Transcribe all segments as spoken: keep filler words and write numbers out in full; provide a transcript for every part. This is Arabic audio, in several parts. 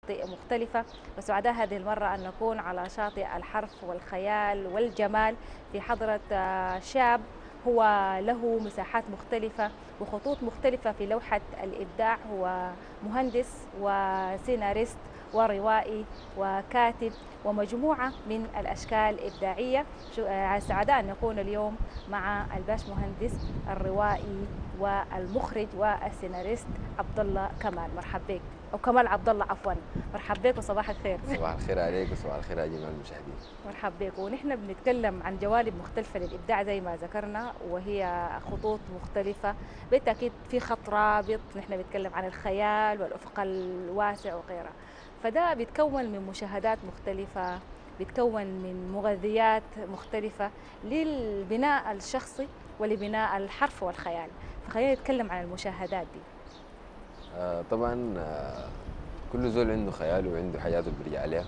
شواطئ مختلفة، وسعداء هذه المرة أن نكون على شاطئ الحرف والخيال والجمال في حضرة آه، شاب هو له مساحات مختلفة وخطوط مختلفة في لوحة الإبداع. هو مهندس وسيناريست وروائي وكاتب ومجموعة من الأشكال الإبداعية. شو- آه، سعداء أن نكون اليوم مع الباش مهندس الروائي والمخرج والسيناريست عبد الله كمال. مرحب بك، أو كمال عبد الله عفوا. مرحب بك وصباح الخير. صباح الخير عليك وصباح الخير على جميع المشاهدين. مرحب بك. ونحن بنتكلم عن جوانب مختلفة للإبداع زي ما ذكرنا، وهي خطوط مختلفة. بالتأكيد في خط رابط، نحن بنتكلم عن الخيال والأفق الواسع وغيرها. فده بيتكون من مشاهدات مختلفة، بيتكون من مغذيات مختلفة للبناء الشخصي ولبناء الحرف والخيال. فخلينا نتكلم عن المشاهدات دي. آه طبعا آه كل زول عنده خيال وعنده حاجاته اللي بيرجع عليها.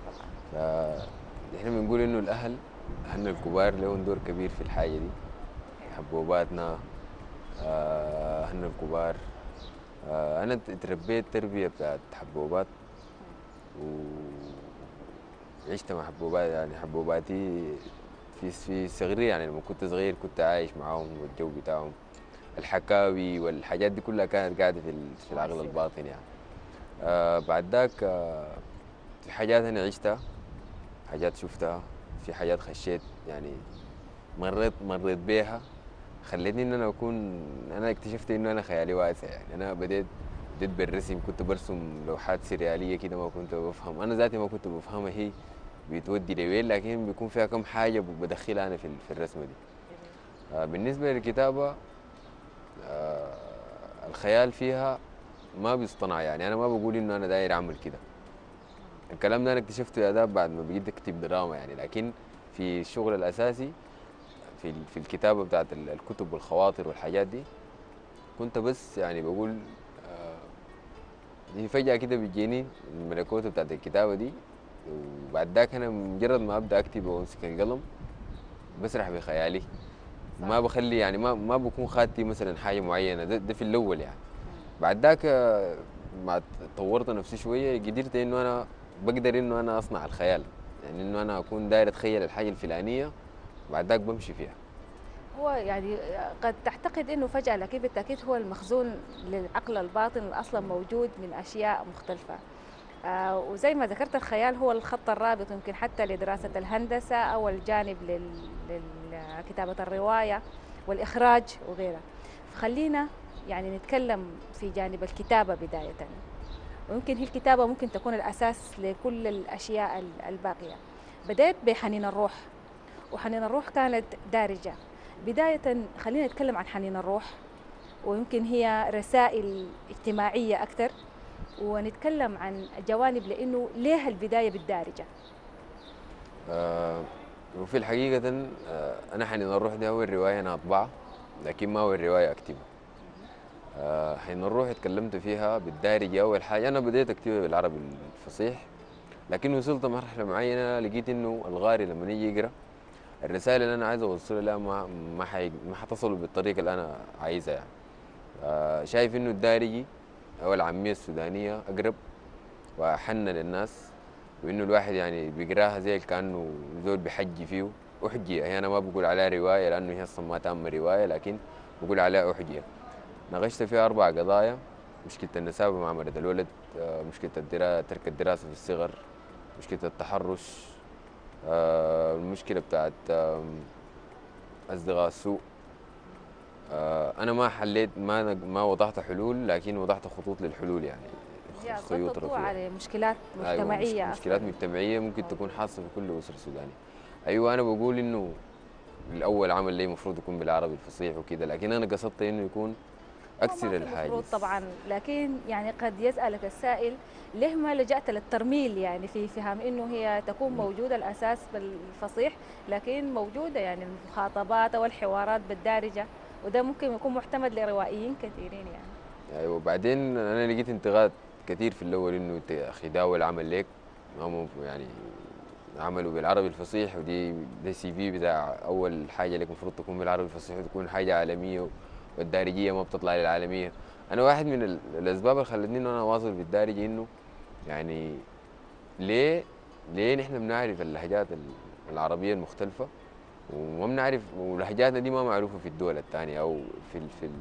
فاحنا بنقول انه الاهل اهلنا الكبار لهم دور كبير في الحاجه دي. حبوباتنا، آه، اهلنا الكبار. آه انا اتربيت تربيه بتاعت حبوبات وعشت مع حبوبات، يعني حبوباتي في في صغري، يعني لما كنت صغير كنت عايش معاهم والجو بتاعهم، الحكاوي والحاجات دي كلها كانت قاعده في ال- في العقل مؤثرة. الباطن يعني. آه بعد ذاك آه في حاجات انا عشتها، حاجات شفتها، في حاجات خشيت يعني مريت مريت بيها، خلتني ان انا اكون، انا اكتشفت انه انا خيالي واسع. يعني انا بديت بديت بالرسم، كنت برسم لوحات سرياليه كده ما كنت بفهم، انا ذاتي ما كنت بفهمها هي بتودي لوين، لكن بيكون فيها كم حاجه بدخلها انا في ال- في الرسمه دي. آه بالنسبه للكتابه، آه الخيال فيها ما بيصطنع، يعني انا ما بقول انه انا داير اعمل كده. الكلام ده انا اكتشفته يا ده بعد ما بقيت اكتب دراما يعني، لكن في الشغل الاساسي في ال- في الكتابه بتاعت ال- الكتب والخواطر والحاجات دي، كنت بس يعني بقول آه دي فجاه كده بتجيني الملكوته بتاعت الكتابه دي. وبعد ذاك انا مجرد ما ابدا اكتب وامسك القلم بسرح بخيالي، صح. ما بخلي يعني ما ما بكون خاتي مثلا حاجه معينه، ده, ده في الاول يعني. بعد ذاك آه، ما طورت نفسي شويه قدرت انه انا بقدر انه انا اصنع الخيال، يعني انه انا اكون داير اتخيل الحاجه الفلانيه وبعد ذاك بمشي فيها. هو يعني قد تعتقد انه فجأة، لكن بالتأكيد هو المخزون للعقل الباطن اللي اصلا موجود من اشياء مختلفة. آه وزي ما ذكرت الخيال هو الخط الرابط يمكن حتى لدراسة الهندسة او الجانب لل- لكتابة الرواية والإخراج وغيرها. فخلينا يعني نتكلم في جانب الكتابة بداية، ويمكن هي الكتابة ممكن تكون الأساس لكل الأشياء ال- الباقية. بدأت بحنين الروح، وحنين الروح كانت دارجة. بداية خلينا نتكلم عن حنين الروح، ويمكن هي رسائل اجتماعية أكثر، ونتكلم عن جوانب لأنه ليه البداية بالدارجة. آه وفي الحقيقة آه أنا حنين الروح دي أول رواية أنا أطبعها، لكن ما أول رواية أكتبها. آه حين الروح اتكلمت فيها بالدارجة أول حاجة، أنا بديت أكتبها بالعربي الفصيح، لكن وصلت مرحلة معينة لقيت إنه الغاري لما يجي يقرأ الرسائل اللي أنا عايز أوصلها لها ما ما حي... ما حتصل بالطريقة اللي أنا عايزها يعني. آه شايف إنه الدارجي أو العامية السودانية أقرب وأحن للناس، وإنه الواحد يعني بيقراها زي كأنه زول بحجي فيه. أحجية هي، أنا ما بقول عليها رواية لأنه هي أصلا ما تم رواية، لكن بقول عليها أحجية. ناقشت فيها أربع قضايا: مشكلة النسابة مع مرض الولد، آه، مشكلة الدراسة، ترك الدراسة في الصغر، مشكلة التحرش، آه، المشكلة بتاعت آم، أصدقاء السوء. آه، أنا ما حليت، ما ما وضعت حلول، لكن وضعت خطوط للحلول يعني، هي أسلطت خيوط الضوء رفيعة. على مشكلات ايوه مش مجتمعية مشكلات أصلا مجتمعيه ممكن تكون موجودة. حاصله في كل اسره سودانيه. ايوه انا بقول انه الاول عمل لي المفروض يكون بالعربي الفصيح وكده، لكن انا قصدت انه يكون هو ما اكسر في مفروض الحاجز. طبعا، لكن يعني قد يسألك السائل ليه ما لجأت للترميل، يعني في فهم انه هي تكون موجودة الاساس بالفصيح، لكن موجودة يعني المخاطبات او الحوارات بالدارجة، وده ممكن يكون محتمل لروائيين كثيرين يعني. ايوه بعدين انا لقيت انتقاد كثير في الاول انه انت يا اخي ده اول عمل ليك، ما هو يعني عملوا بالعربي الفصيح، ودي ده سي في بتاع اول حاجه لك المفروض تكون بالعربي الفصيح وتكون حاجه عالميه، والدارجيه ما بتطلع للعالميه. انا واحد من ال- الاسباب اللي خلتني انه انا اواصل بالدارجه انه يعني ليه ليه نحن بنعرف اللهجات العربيه المختلفه وما بنعرف، ولهجاتنا دي ما معروفه في الدول الثانيه او في ال في ال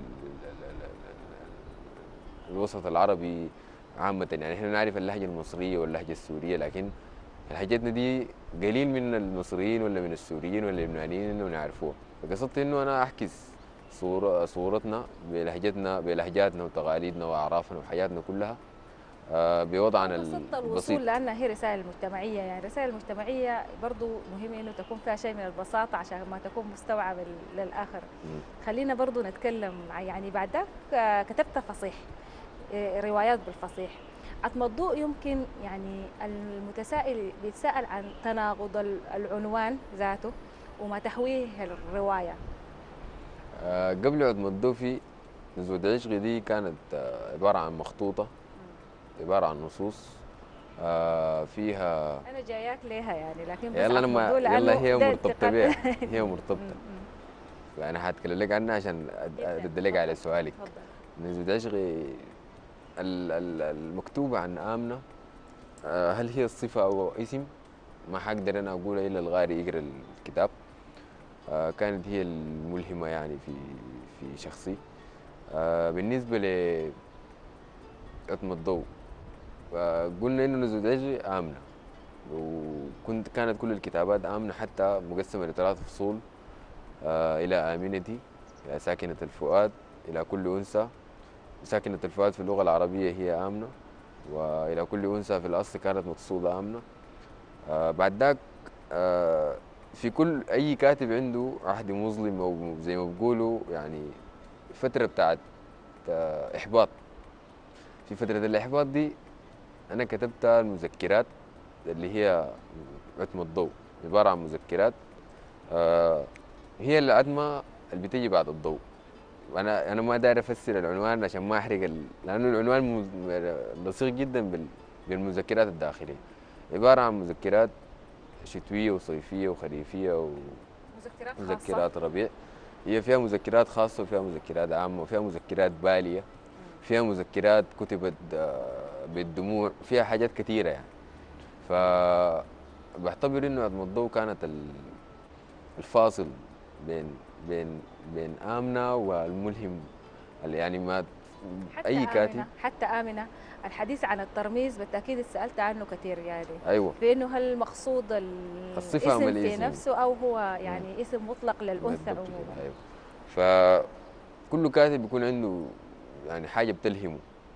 الوسط العربي عامه. يعني احنا بنعرف اللهجه المصريه واللهجه السوريه، لكن لهجتنا دي قليل من المصريين ولا من السوريين ولا اللبنانيين انه يعرفوها. فقصدت انه انا احكس صورة صورتنا بلهجتنا بلهجاتنا وتقاليدنا واعرافنا وحياتنا كلها آه، بوضعنا بسطت البسيط. الوصول لانها هي رسائل مجتمعيه، يعني الرسائل المجتمعيه برضو مهم انه تكون فيها شيء من البساطه عشان ما تكون مستوعبه للاخر. مم. خلينا برضو نتكلم يعني بعد ذاك آه، كتبت فصيح، آه، روايات بالفصيح. عتم الضوء يمكن يعني المتسائل بيتساءل عن تناقض العنوان ذاته وما تحويه الروايه. آه، قبل عد مدوفي نزوة عشقي دي كانت آه، عبارة عن مخطوطة، عبارة عن نصوص آه، فيها. انا جاياك ليها يعني، لكن بس يلا انا عتم ما الضوء يلا لانه هي ده مرتبطة انتقال. بيها، هي مرتبطة. فأنا هتكلم لك عنها عشان أد- جدا أرد لك على تفضل سؤالك. تفضل. نزوة عشقي ال- ال- المكتوبة عن آمنة، آه، هل هي الصفة أو اسم؟ ما حقدر أنا أقولها إلا الغاري يقرأ الكتاب. آه، كانت هي الملهمة يعني في في شخصي. آه، بالنسبة لأطم الضوء، آه، قلنا إنه نزوة عشقي آمنة، وكنت كانت كل الكتابات آمنة حتى مقسمة لثلاث فصول. آه، إلى آمنتي، إلى ساكنة الفؤاد، إلى كل أنثى. ساكنة الفؤاد في اللغة العربية هي آمنة، وإلى كل أنثى في الأصل كانت مقصودة آمنة. آه بعد ذاك آه في كل أي كاتب عنده عهد مظلم أو زي ما بيقولوا يعني فترة بتاعت آه إحباط. في فترة الإحباط دي أنا كتبت المذكرات اللي هي عتم الضوء، عبارة عن مذكرات آه هي العتمة اللي بتيجي بعد الضوء. انا انا ما داير افسر العنوان عشان ما احرق ال... لانه العنوان مز- لصيق جدا بال... بالمذكرات الداخليه. عباره عن مذكرات شتويه وصيفيه وخريفيه مذكرات خاصة. ومذكرات ربيع. هي فيها مذكرات خاصه وفيها مذكرات عامه وفيها مذكرات باليه، فيها مذكرات كتبت آه، بالدموع، فيها حاجات كثيره يعني. ف بعتبر انه عدم الضوء كانت ال- الفاصل بين بين بين آمنة والملهم اللي يعني ما حتى أي كاتب. آمنة حتى آمنة الحديث عن الترميز بالتأكيد سألت عنه كثير يعني، أيوة، بأنه هل المقصود الصفة أم الاسم في الاسم. نفسه أو هو مم. يعني اسم مطلق للأنثى بالضبط عموما. كده، أيوة. فكل كاتب بيكون عنده يعني حاجة بتلهمه،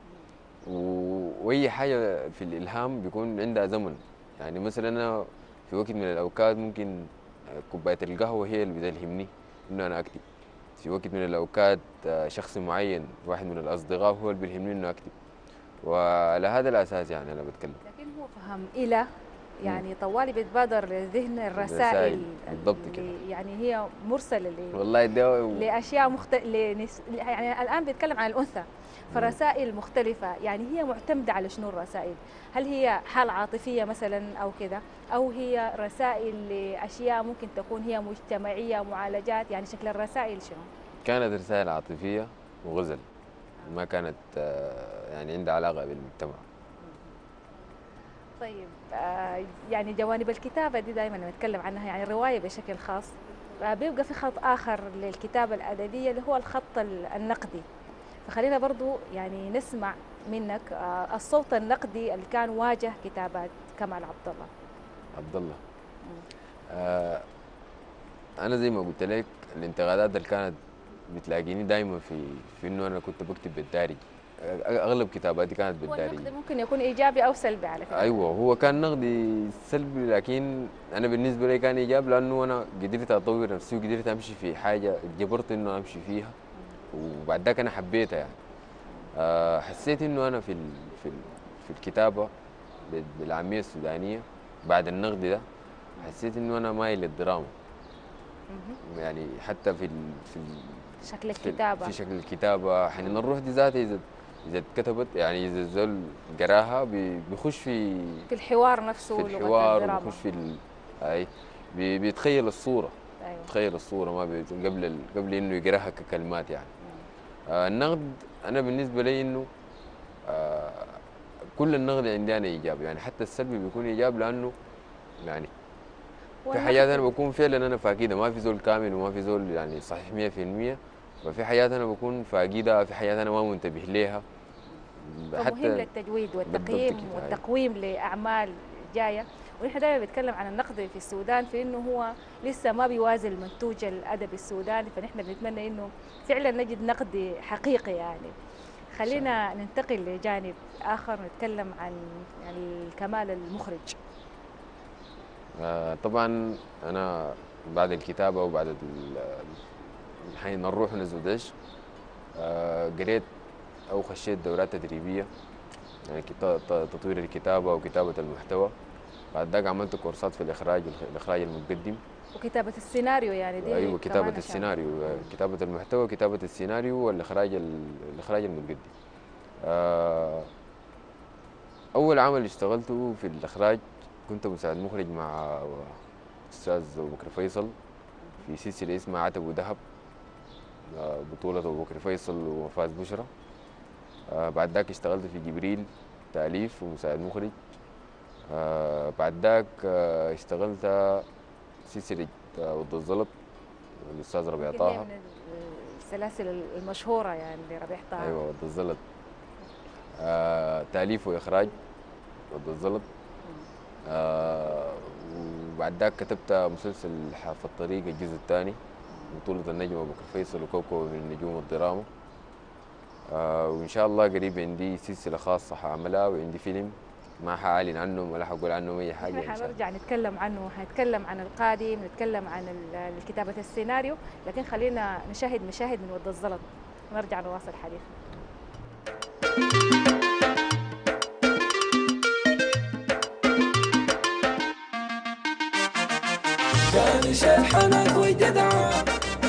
و- وأي حاجة في الإلهام بيكون عندها زمن. يعني مثلا أنا في وقت من الأوقات ممكن كوباية القهوة هي اللي بتلهمني إنه أنا أكتب. في وقت من الأوقات آه، شخص معين واحد من الأصدقاء هو اللي بيلهمني إنه أكتب، وعلى هذا الأساس يعني أنا بتكلم. لكن هو فهم إلى مم. يعني طوالي بيتبادر لذهن الرسائل الرسائل بالضبط كده. اللي يعني هي مرسلة ل- والله ده لأشياء مختلفة لنس... يعني الآن بيتكلم عن الأنثى، مم. فرسائل مختلفة. يعني هي معتمدة على شنو الرسائل؟ هل هي حالة عاطفية مثلا أو كذا، أو هي رسائل لأشياء ممكن تكون هي مجتمعية معالجات؟ يعني شكل الرسائل شنو؟ كانت رسائل عاطفية وغزل، ما كانت آه، يعني عندها علاقة بالمجتمع. طيب آه، يعني جوانب الكتابة دي دائما نتكلم عنها، يعني الرواية بشكل خاص آه، بيبقى في خط آخر للكتابة الأدبية اللي هو الخط ال- النقدي. فخلينا برضو يعني نسمع منك آه، الصوت النقدي اللي كان واجه كتابات كمال عبد الله. عبد الله، آه أنا زي ما قلت لك الانتقادات اللي كانت بتلاقيني دايما في في إنه أنا كنت بكتب بالدارج. آه، أغلب كتاباتي كانت هو بالدارج. النقد ممكن يكون إيجابي أو سلبي على فكرة. ايوه، هو كان نقدي سلبي، لكن انا بالنسبه لي كان ايجابي لانه انا قدرت اطور نفسي وقدرت امشي في حاجه جبرت انه امشي فيها، وبعد ذاك انا حبيتها يعني. أه حسيت انه انا في ال في ال في الكتابه بال- بالعاميه السودانيه بعد النقد ده حسيت انه انا مايل للدراما. مهم. يعني حتى في ال في ال شكل في, ال الكتابة. في شكل الكتابه حنين الروح دي ذاتها اذا اذا اتكتبت، يعني اذا الزول قراها بي- بيخش في في الحوار نفسه في لغة الحوار الدراما. وبخش في ال... هاي بي- بيتخيل الصورة، أيوة. بيتخيل الصورة ما بي... قبل ال... قبل انه يقراها ككلمات يعني. آه النقد انا بالنسبة لي انه آه كل النقد عندي انا ايجاب، يعني حتى السلبي بيكون ايجاب، لانه يعني في والنقد حياتي انا بكون فعلا انا فاقدها، ما في زول كامل وما في زول يعني صحيح مية في المية. ففي حياتي انا بكون فاقدها، في حياتي انا ما منتبه ليها فمهم حتى. للتجويد بالضبط والتقييم كده هاي. والتقويم لأعمال جاية. ونحن دائما بنتكلم عن النقد في السودان في انه هو لسه ما بيوازي المنتوج الادبي السوداني، فنحن بنتمنى انه فعلا نجد نقد حقيقي يعني. ان شاء الله. خلينا ننتقل لجانب اخر، نتكلم عن يعني الكمال المخرج. آه طبعا انا بعد الكتابه وبعد ال- حين نروح ونزود عشق، آه قريت او خشيت دورات تدريبيه، يعني كتا- ت- تطوير الكتابه وكتابه المحتوى. بعد ذاك عملت كورسات في الاخراج الاخراج المتقدم. وكتابة السيناريو يعني دي ايوه كتابه كمان عشان. السيناريو، آه، مم. كتابه المحتوى، كتابه السيناريو والاخراج ال- الاخراج المتقدم. آه اول عمل اشتغلته في الاخراج كنت مساعد مخرج مع استاذ ابو بكر فيصل في سلسله اسمها عتب وذهب، آه، بطولة أبو بكر فيصل وفاز بشرى. آه، بعد ذاك اشتغلت في جبريل تأليف ومساعد مخرج. آه، بعد ذاك آه، اشتغلت سلسلة آه، ضد الزلط الأستاذ ربيع يمكن هي طه. من السلاسل المشهورة يعني لربيع طه. أيوة ضد الزلط، آه، تأليف وإخراج ضد الزلط. آه، وبعد ذاك كتبت مسلسل حافة الطريق الجزء الثاني، بطولة النجم أبو بكر فيصل وكوكو من نجوم الدراما. آه وإن شاء الله قريب عندي سلسلة خاصة حأعملها، وعندي فيلم ما حأعلن عنه ولا حقول عنه أي نحن حاجة إن شاء الله. حنرجع نتكلم عنه، حنتكلم عن القادم، نتكلم عن ال- كتابة السيناريو، لكن خلينا نشاهد مشاهد من ود الزلط ونرجع نواصل حديثنا. كان شلحنك وجدعان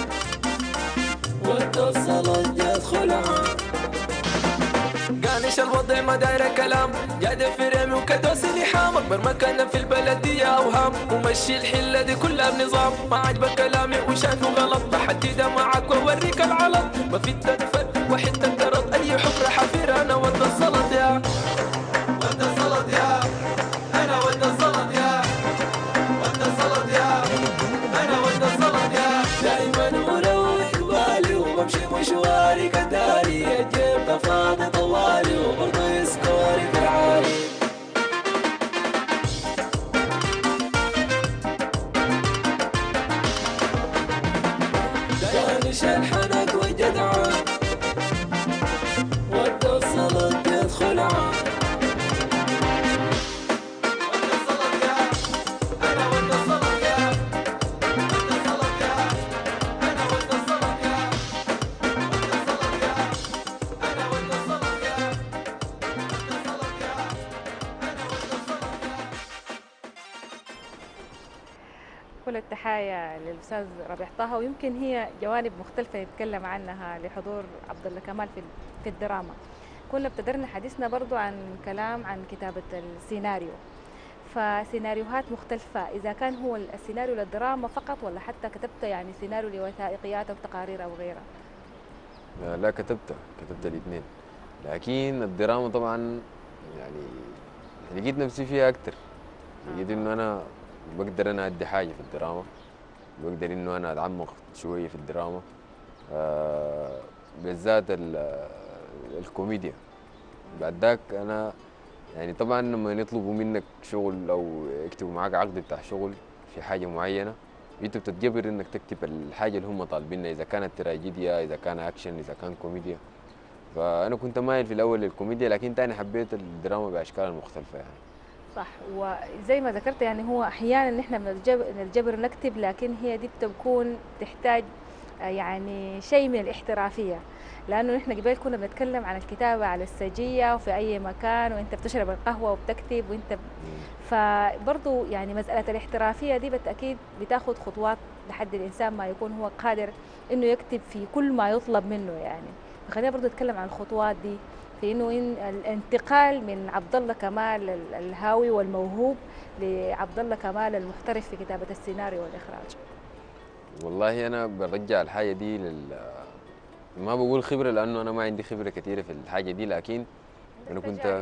واتصلت جت خلعان. قانش الوضع ما داير كلام، قاعد فريم وكدوس لحام. اكبر مكان في البلدية اوهام، ومشي الحلة دي كلها بنظام. ما عجبك كلامي وشايفه غلط، بحدد معك واوريك العلط. ما في تدفر وحدة درط، اي حفرة حفير انا ود الزلط يا ود الزلط يا انا ود الزلط يا ود الزلط يا انا ود الزلط يا. دايما مروق بالي وبمشي مشواري كداري، الجيب ده فاضي طوالي وبرضه يسكوري في العالي. دانش الحنك وجدعان ود الزلط يدخل عام. ود الزلط يا انا ود الزلط يا ود الزلط يا انا ود الزلط يا ود الزلط يا انا ود الزلط يا ود الزلط يا انا ود الزلط يا. كل التحايا للأستاذ ربيع طه، ويمكن هي جوانب مختلفة يتكلم عنها لحضور عبد الله كمال في في الدراما. كنا ابتدرنا حديثنا برضو عن كلام عن كتابة السيناريو، فسيناريوهات مختلفة، إذا كان هو السيناريو للدراما فقط ولا حتى كتبت يعني سيناريو لوثائقيات أو تقارير أو غيرها؟ آه لا كتبت كتبت الاثنين، لكن الدراما طبعا يعني لقيت نفسي فيها أكتر. لقيت آه. إنه أنا بقدر أنا أدي حاجة في الدراما، بقدر إنه أنا أتعمق شوية في الدراما. آه بالذات ال- الكوميديا. بعد ذاك أنا يعني طبعا لما يطلبوا منك شغل او يكتبوا معاك عقد بتاع شغل في حاجه معينه، انت بتتجبر انك تكتب الحاجه اللي هم طالبينها، اذا كانت تراجيديا، اذا كان اكشن، اذا كان كوميديا. فانا كنت مايل في الاول للكوميديا، لكن تاني حبيت الدراما باشكال مختلفه يعني. صح، وزي ما ذكرت يعني هو احيانا نحن بنجبر نجبر نكتب، لكن هي دي بتكون تحتاج آه، يعني شيء من الاحترافيه، لانه نحن قبل كنا بنتكلم عن الكتابه على السجيه وفي اي مكان وانت بتشرب القهوه وبتكتب وانت ب... فبرضه يعني مساله الاحترافيه دي بالتاكيد بتاخذ خطوات لحد الانسان ما يكون هو قادر انه يكتب في كل ما يطلب منه يعني. فخلينا برضه نتكلم عن الخطوات دي في انه إن الانتقال من عبد الله كمال الهاوي والموهوب لعبد الله كمال المحترف في كتابه السيناريو والاخراج. والله انا برجع الحاجه دي لل ما بقول خبره لانه انا ما عندي خبره كثيره في الحاجه دي، لكن انا عندك كنت تجارب.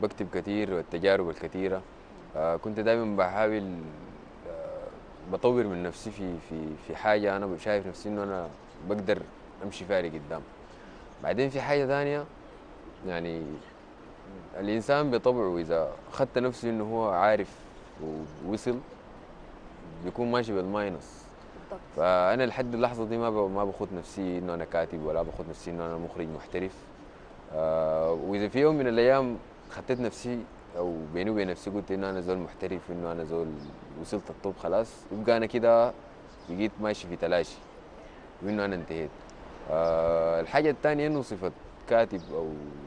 بكتب كثير والتجارب الكثيرة. آه، كنت دائما بحاول آه، بطور من نفسي في في في حاجة أنا شايف نفسي إنه أنا بقدر أمشي فيها لقدام. بعدين في حاجة ثانية، يعني الإنسان بطبعه إذا خدت نفسه إنه هو عارف ووصل بيكون ماشي بالماينس. بالضبط. فأنا لحد اللحظة دي ما ب- ما باخد نفسي إنه أنا كاتب ولا باخد نفسي إنه أنا مخرج محترف. آه، وإذا في يوم من الأيام خدت نفسي أو بيني وبين نفسي قلت إنه أنا زول محترف وإنه أنا زول وصلت الطب، خلاص يبقى أنا كده بقيت ماشي في تلاشي وإنه أنا انتهيت. آه، الحاجة الثانية إنه صفة كاتب أو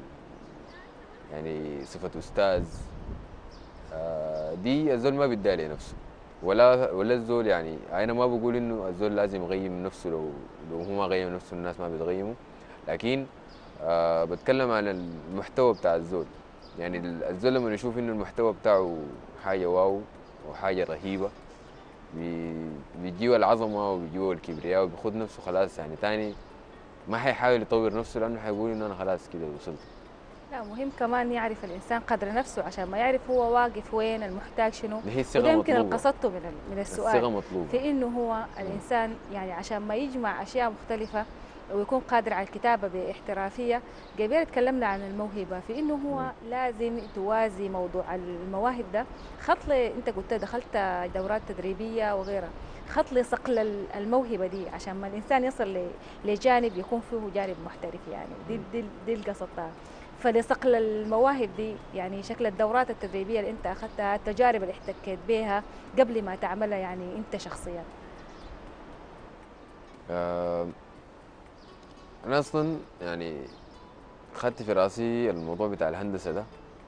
يعني صفة أستاذ، آه، دي الزول ما بيديها لنفسه ولا ولا الزول. يعني انا ما بقول انه الزول لازم يغيم نفسه، لو لو هو ما غيم نفسه الناس ما بتغيمه، لكن آه بتكلم عن المحتوى بتاع الزول. يعني الزول لما يشوف انه المحتوى بتاعه حاجه واو وحاجه رهيبه بي- بيجيه العظمه وبيجيه الكبرياء وبيخد نفسه خلاص، يعني تاني ما حيحاول يطور نفسه لانه حيقول انه انا خلاص كده وصلت. لا، مهم كمان يعرف الإنسان قدر نفسه عشان ما يعرف هو واقف وين، المحتاج شنو. هي الثقه وده يمكن مطلوبه. القصدته من ال- من السؤال، الثقه مطلوبه في إنه هو الإنسان يعني عشان ما يجمع أشياء مختلفة ويكون قادر على الكتابة باحترافية. قبل تكلمنا عن الموهبة، في إنه هو لازم توازي موضوع المواهب ده. خط لي، أنت قلت دخلت دورات تدريبية وغيرها، خط لي صقل ال- الموهبة دي عشان ما الإنسان يصل ل- لجانب يكون فيه جانب محترف. يعني دي دي, دي القصد ده. فلصقل المواهب دي يعني شكل الدورات التدريبية اللي انت اخذتها، التجارب اللي احتكيت بها قبل ما تعملها يعني انت شخصيا. آه، انا اصلا يعني خدت في راسي الموضوع بتاع الهندسه ده،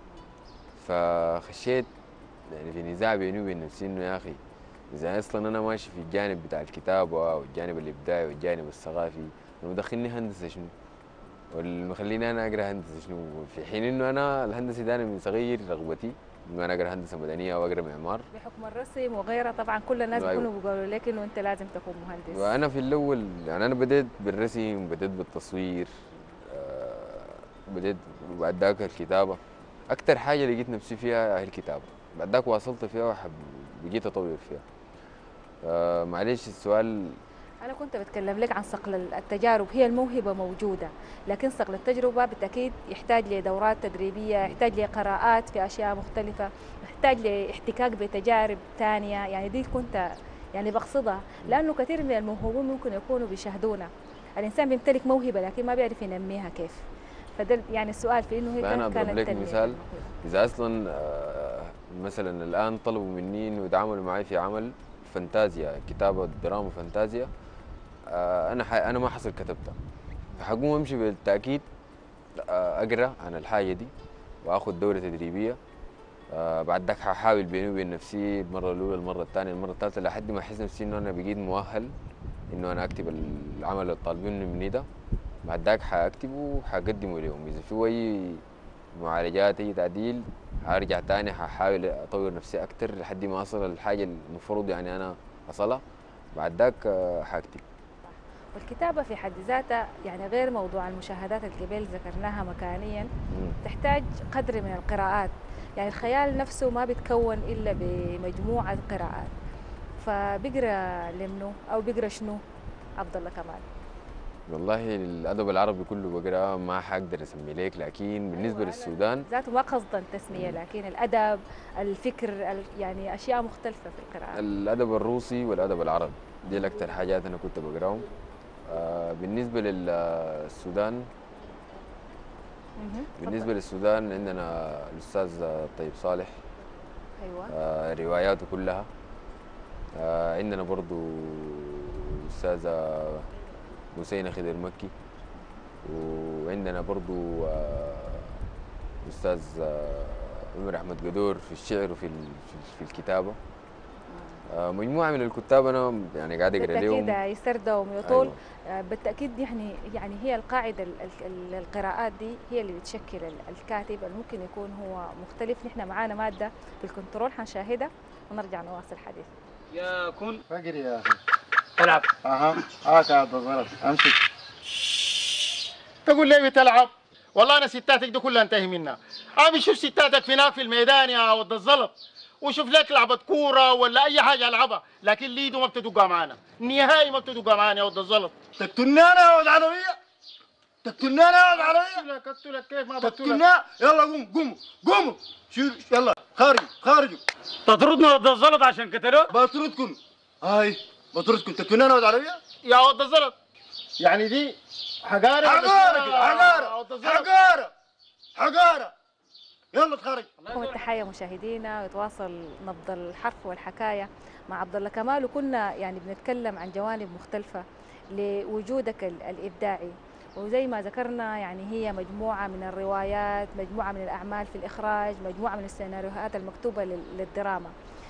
فخشيت يعني في نزاع بيني وبين نفسي انه يا اخي اذا اصلا انا ماشي في الجانب بتاع الكتابه والجانب الابداعي والجانب الثقافي، المدخلني هندسه شنو؟ واللي مخليني انا اقرا هندسه شنو؟ في حين انه انا الهندسه ده انا من صغير رغبتي انه انا اقرا هندسه مدنيه واقرا معمار. بحكم الرسم وغيرها طبعا كل الناس أيوة. بيكونوا بيقولوا لك انه انت لازم تكون مهندس. وانا في الاول يعني انا بديت بالرسم، بديت بالتصوير، آه، بديت بعد ذاك الكتابه. اكتر حاجه لقيت نفسي فيها هي الكتابه، بعد ذاك واصلت فيها وحب بقيت اطور فيها. آه، معلش السؤال. أنا كنت بتكلم لك عن صقل التجارب. هي الموهبة موجودة، لكن صقل التجربة بالتأكيد يحتاج لدورات تدريبية، يحتاج لقراءات في أشياء مختلفة، يحتاج لاحتكاك بتجارب ثانية. يعني دي كنت يعني بقصدها، لأنه كثير من الموهوبين ممكن يكونوا بيشاهدونا. الإنسان بيمتلك موهبة لكن ما بيعرف ينميها كيف. فده يعني السؤال في إنه هي فانا كانت اضرب لك تنمية مثال. الموهبة. اذا اصلا آه، مثلا الان طلبوا مني انه يتعاملوا معي في عمل فانتازيا، كتابه دراما فانتازيا، آه، انا ح... انا ما حصل كتبتها، فحقوم امشي بالتاكيد آه، اقرا عن الحاجه دي واخذ دوره تدريبيه. آه، بعد ذاك حاحاول بيني وبين نفسي المره الاولى، المره الثانيه، المره الثالثه، لحد ما احس نفسي انه انا بقيت مؤهل انه انا اكتب العمل اللي طالبينه مني ده. بعد ذاك حاكتبه وحقدمه لهم. اذا في اي معالجات اي تعديل هرجع تاني حاحاول اطور نفسي اكتر لحد ما اصل للحاجه المفروض يعني انا اصلها. بعد ذاك آه، حاكتب. والكتابة في حد ذاتها يعني غير موضوع المشاهدات اللي قبل ذكرناها مكانيا، مم. تحتاج قدر من القراءات. يعني الخيال نفسه ما بيتكون إلا بمجموعة قراءات. فبيقرا لمنو أو بيقرا شنو عبد الله كمال؟ والله الادب العربي كله بقراه، ما حقدر اسمي لك، لكن بالنسبه أيوة، للسودان ذاته ما قصدا تسمية، مم. لكن الأدب، الفكر، ال- يعني أشياء مختلفة في القراءة. الادب الروسي والادب العربي دي الاكثر حاجات انا كنت بقراهم. آه، بالنسبه للسودان مهم. بالنسبه تفضل. للسودان عندنا الاستاذ طيب صالح، أيوة. آه، رواياته كلها. آه، عندنا برضو أستاذة بوسينة خضر مكي، وعندنا برضو آه، أستاذ آه، عمر أحمد قدور في الشعر وفي ال- في في الكتابة. آه، مجموعة من الكتاب أنا يعني قاعد أقرأ بالتأكيد لهم. يسردة وميطول. أيوة. آه، بالتأكيد يعني يعني هي القاعدة ال- ال- ال- القراءات دي هي اللي بتشكل ال- الكاتب اللي ممكن يكون هو مختلف. نحن معانا مادة في الكنترول حنشاهدها ونرجع نواصل حديث. يا كن فقر يا اخي. تلعب. اها هات يا بالغلط امسك. تقول لي بتلعب؟ والله انا ستاتك دي كلها انتهي منها. عم شوف ستاتك في هناك في الميدان يا ود الزلط، وشوف لك لعبة كورة ولا أي حاجة ألعبها، لكن ليدو ما بتدقها معانا، نهائي ما بتدقها معانا يا ود الزلط. تقتلنا يا ولد عربيه، تقتلنا يا ولد عربيه، لك أقتلك كيف ما بقتلك؟ تقتلنا. يلا قوموا قوموا قوموا، شيل يلا خارجوا خارجوا. تطردنا ود الزلط عشان قتلوه؟ بطردكم، هاي بطردكم. تقتلنا يا ولد عربيه. يا ود الزلط يعني دي حقارة حقاره ولا حقاره ود الزلط؟ حقاره حقاره. يلا تخرج. لكم التحية مشاهدينا، ويتواصل نبض الحرف والحكاية مع عبد الله كمال، وكنا يعني بنتكلم عن جوانب مختلفة لوجودك ال- الإبداعي. وزي ما ذكرنا يعني هي مجموعة من الروايات، مجموعة من الأعمال في الإخراج، مجموعة من السيناريوهات المكتوبة لل- للدراما.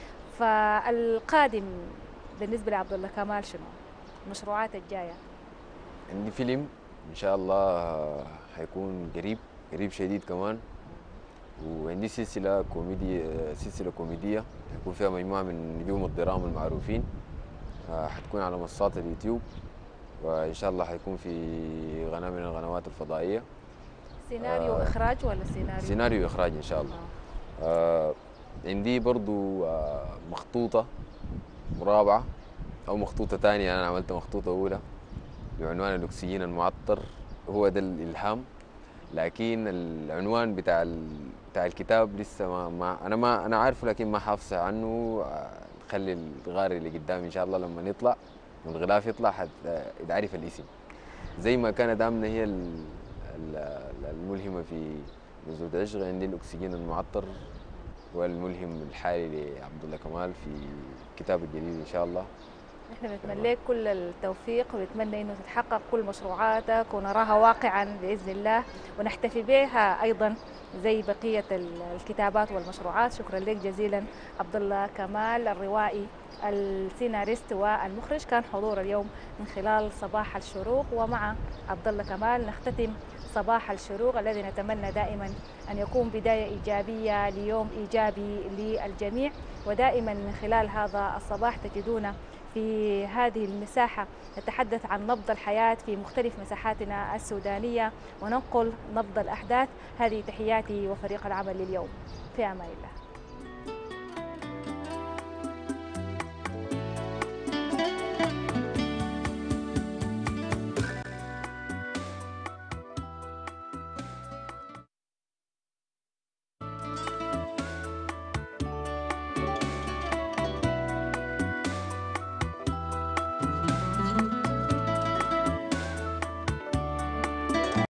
فالقادم بالنسبة لعبد الله كمال شنو؟ المشروعات الجاية؟ عندي فيلم ان شاء الله حيكون قريب قريب شديد كمان، وعندي سلسله كوميدي سلسله كوميديه حيكون فيها مجموعه من نجوم الدراما المعروفين، آه، حتكون على منصات اليوتيوب، وان شاء الله حيكون في قناه من القنوات الفضائيه. سيناريو آه، إخراج ولا سيناريو؟ سيناريو اخراج ان شاء الله. آه. آه، عندي برضو آه، مخطوطه مرابعه او مخطوطه ثانيه، انا عملت مخطوطه اولى بعنوان الاكسجين المعطر، هو ده الالهام، لكن العنوان بتاع ال... بتاع الكتاب لسه ما, ما انا ما انا عارفه، لكن ما حافظ عنه. آه، نخلي الغار اللي قدام ان شاء الله لما نطلع والغلاف يطلع حت يعرف الاسم، زي ما كانت آمنة هي ال- ال- الملهمه في نزوة عشق، عندي الاكسجين المعطر والملهم الحالي لعبد الله كمال في الكتاب الجديد ان شاء الله. نحن بنتمنى لك كل التوفيق، ونتمنى انه تتحقق كل مشروعاتك ونراها واقعا باذن الله، ونحتفي بها ايضا زي بقيه ال- الكتابات والمشروعات. شكرا لك جزيلا عبد الله كمال، الروائي السيناريست والمخرج، كان حضور اليوم من خلال صباح الشروق. ومع عبد الله كمال نختتم صباح الشروق الذي نتمنى دائما ان يكون بدايه ايجابيه ليوم ايجابي للجميع، ودائما من خلال هذا الصباح تجدون في هذه المساحة نتحدث عن نبض الحياة في مختلف مساحاتنا السودانية وننقل نبض الأحداث. هذه تحياتي وفريق العمل لليوم، في أمان الله.